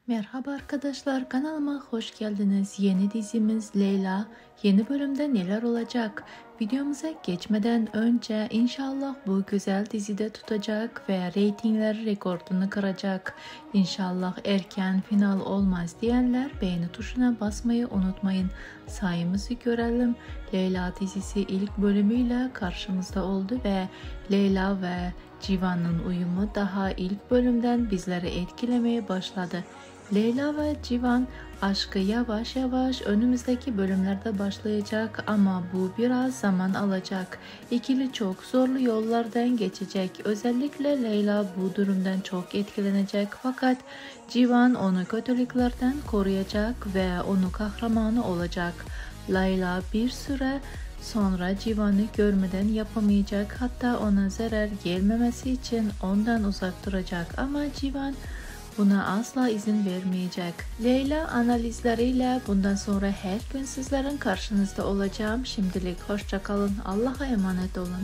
Merhaba arkadaşlar, kanalıma hoş geldiniz. Yeni dizimiz Leyla yeni bölümde neler olacak? Videomuza geçmeden önce inşallah bu güzel dizide tutacak ve reytingler rekorunu kıracak. İnşallah erken final olmaz diyenler beğeni tuşuna basmayı unutmayın. Sayımızı görelim. Leyla dizisi ilk bölümüyle karşımızda oldu ve Leyla ve Civan'ın uyumu daha ilk bölümden bizleri etkilemeye başladı. Leyla ve Civan aşkı yavaş yavaş önümüzdeki bölümlerde başlayacak ama bu biraz zaman alacak. İkili çok zorlu yollardan geçecek. Özellikle Leyla bu durumdan çok etkilenecek fakat Civan onu kötülüklerden koruyacak ve onu kahramanı olacak. Leyla bir süre sonra Civan'ı görmeden yapamayacak, hatta ona zarar gelmemesi için ondan uzak duracak ama Civan buna asla izin vermeyecek. Leyla analizleriyle bundan sonra her gün sizlerin karşınızda olacağım. Şimdilik hoşça kalın. Allah'a emanet olun.